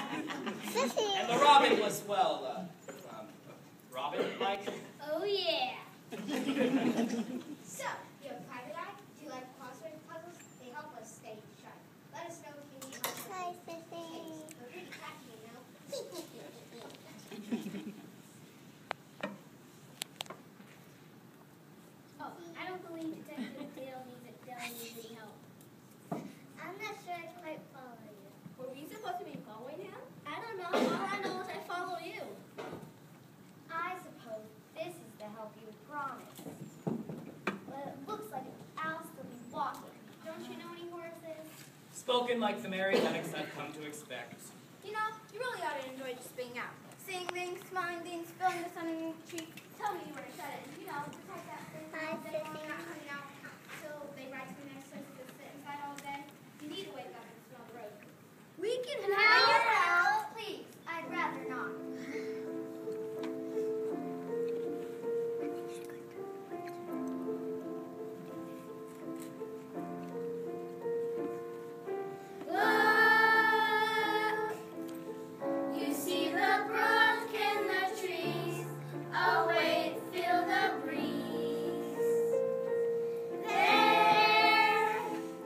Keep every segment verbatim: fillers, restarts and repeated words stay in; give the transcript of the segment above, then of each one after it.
And the robin was, well, uh, um, robin-like. Oh, yeah. So, you're a private eye? Do you like crossword puzzles? They help us stay sharp. Let us know if you need help. Hi, Sissy. We're pretty crafty, you know? Oh, I don't believe Detective Dale needs it. Dale needs any help. I'm not sure I quite follow you. Were we supposed to be following him? I don't know. All I know is I follow you. I suppose this is the help you promised. But it looks like I'll still be walking. Don't you know any horses? Spoken like the merry Lennox I've come to expect. You know, you really ought to enjoy just being out. Seeing things, smiling things, feeling the sun in your cheek. Tell me you were excited. You know, protect that thing. Hi, They won't Sissy. not coming out until they ride to the next place to sit inside all day. You need to wake up and smell the roses. We can Can I help. have your help? Please, I'd rather not. Look, you see the brook and the trees. Oh, wait, feel the breeze. There,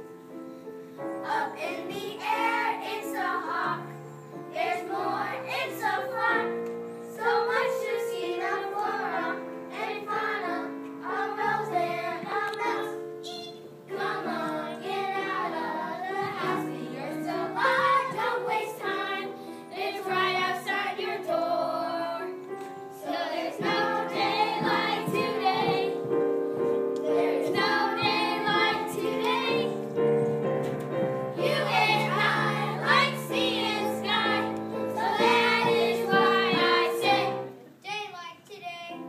up in the air, it's a hawk. There's more, it's a flock. So much to see, the flora and fauna, a rose and a mouse. Come on, get out of the house. The earth's alive, don't waste time. It's right outside your door. So there's no daylight today. There's no daylight today. You and I like sea and sky. So that is why I say daylight today.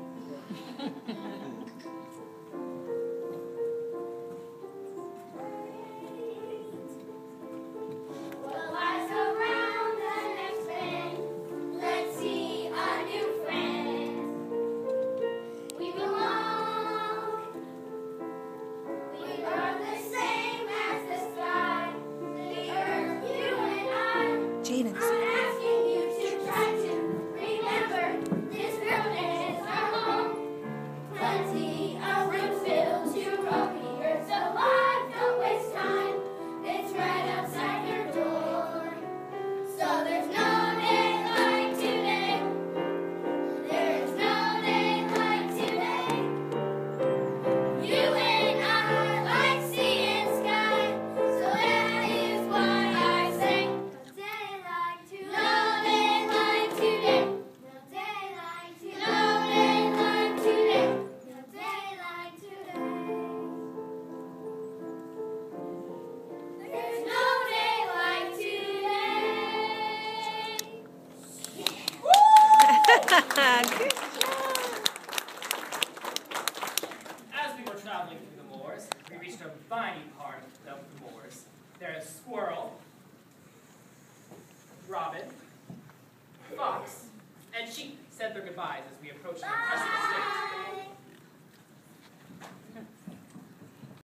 What lies around the next bend? Let's see a new friend. We belong. We are the same as the sky. The earth, you and I. Jaden. I'm asking you to try to remember this room is our home. Plenty of room filled to roam. The earth's alive, don't waste time. It's right outside your door. So there's no daylight today. There's no daylight today. You and I like sea and sky. So that is why I say no daylight today. No daylight today. No daylight today. No daylight today. No daylight today. There's no daylight today. Good. As we were traveling through the moors, we reached a viney part of the moors. There's squirrel, robin, fox, and sheep said their goodbyes as we approached the precipice state.